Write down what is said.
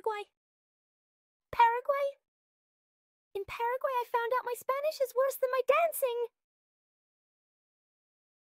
Paraguay. Paraguay? In Paraguay, I found out my Spanish is worse than my dancing.